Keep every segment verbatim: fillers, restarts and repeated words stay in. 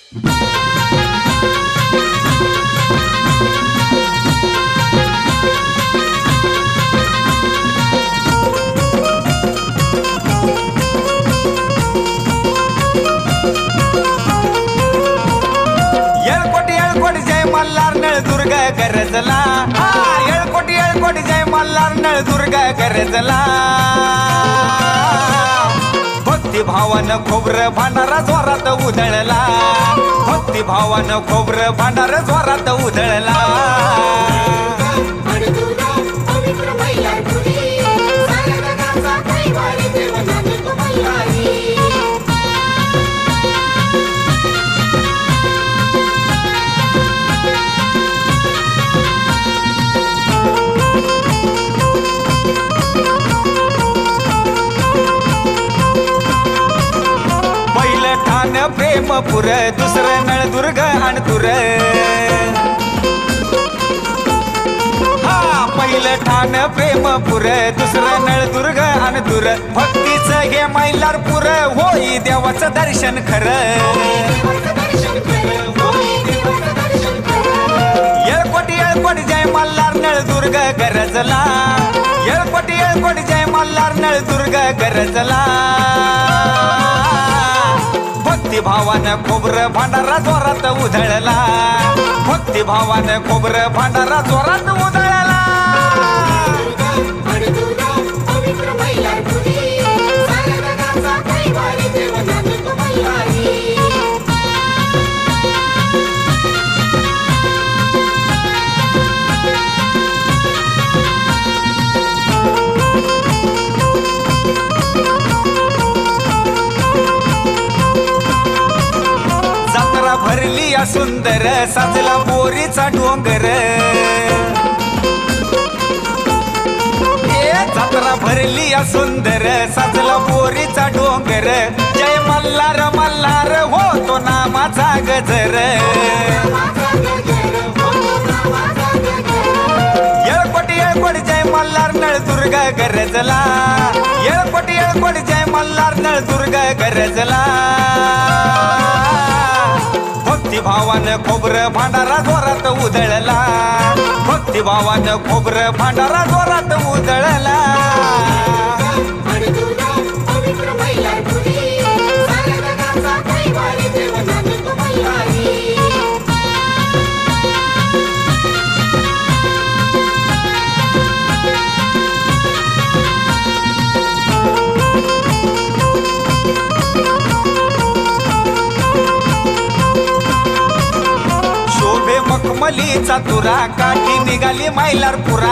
येळकोट येळकोट जय मल्हार नळदुर्ग गरजला, येळकोट येळकोट जय मल्हार नळदुर्ग गरजला। भक्ती भावानं खोबरं भांडारा जोरात उधळला, भक्ती भावानं खोबरं भांडारा जोरात उधळला। प्रेमपुर दुसरं नळदुर्ग अणतुर, हा पहिलं ठाण प्रेमपुर दुसरं नळदुर्ग अणतुर। भक्तीचं हे मैलारपुर होई देवाचं दर्शन खरं। येळकोट येळकोट जय मल्हार नळदुर्ग गरजला, येळकोट येळकोट जय मल्हार नळदुर्ग गरजला। भक्ती भावानं खोबरं भांडारा जोरात उधळला, भक्ती भावानं खोबरं भांडारा जोरात उधळला। भरली या सुंदर साजला बोरीचा डोंगर, ए जत्रा भरली या सुंदर साजला बोरीचा डोंगर। जय मल्हार मल्हार होतो नामाचा गजर। येळकोट येळकोट जय मल्हार नळदुर्ग गरजला, येळकोट येळकोट जय मल्हार नळदुर्ग गरजला। भक्ती भावानं खोबरं भांडारा जोरात उधळला, भक्ती भावानं खोबरं भांडारा जोरात उधळला। मखमलीचा तुरा काठी निघाली मैलारपुरा,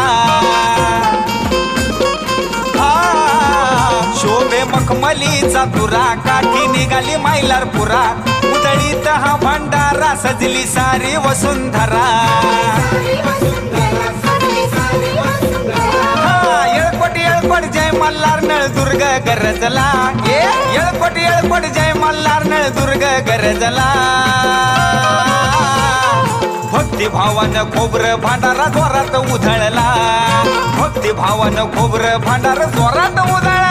हा शोभे मखमलीचा तुरा काठी निघाली मैलारपुरा। उधळीत हा भंडारा सजली सारी वसुंधरा, हा येळकोट येळकोट जय मल्हार नळदुर्ग गरजला, ए येळकोट येळकोट जय मल्हार नळदुर्ग गरजला। भक्ती भावानं खोबरं भांडारा जोरात उधळला, भक्ती भावानं खोबरं भांडारा जोरात उधळला।